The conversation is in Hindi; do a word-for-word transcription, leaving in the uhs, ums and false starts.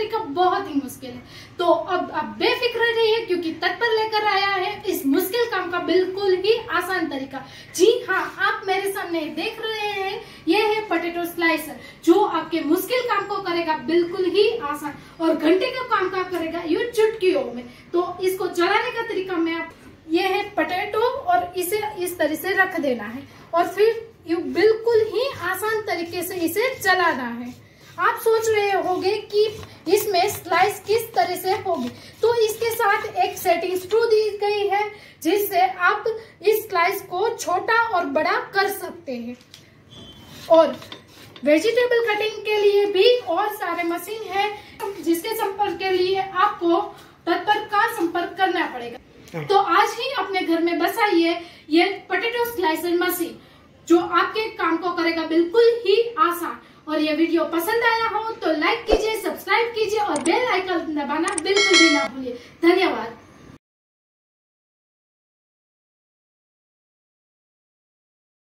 तरीका बहुत ही मुश्किल है। तो अब आप बेफिक्र रहिए क्योंकि तत्पर लेकर आया है इस मुश्किल काम का बिल्कुल ही आसान तरीका। जी हाँ, आप मेरे सामने देख रहे हैं, यह है पोटैटो स्लाइसर जो आपके मुश्किल काम को करेगा बिल्कुल ही आसान और घंटे का काम का करेगा यूं चुटकियों में। तो इसको चलाने का तरीका मैं आप, यह है पोटैटो और इसे इस तरह से रख देना है और फिर यू बिल्कुल ही आसान तरीके से इसे चलाना है। आप सोच रहे होंगे कि इसमें स्लाइस किस तरह से होगी, तो इसके साथ एक सेटिंग स्क्रू दी गई है जिससे आप इस स्लाइस को छोटा और बड़ा कर सकते हैं। और वेजिटेबल कटिंग के लिए भी और सारे मशीन है जिसके संपर्क के लिए आपको तत्पर का संपर्क करना पड़ेगा। तो आज ही अपने घर में बसाइए ये पोटैटो स्लाइसर मशीन जो आपके काम को करेगा बिल्कुल ही आसान। और ये वीडियो पसंद आया हो तो लाइक कीजिए, सब्सक्राइब कीजिए और बेल आइकन दबाना बिल्कुल भी ना भूलिए। धन्यवाद।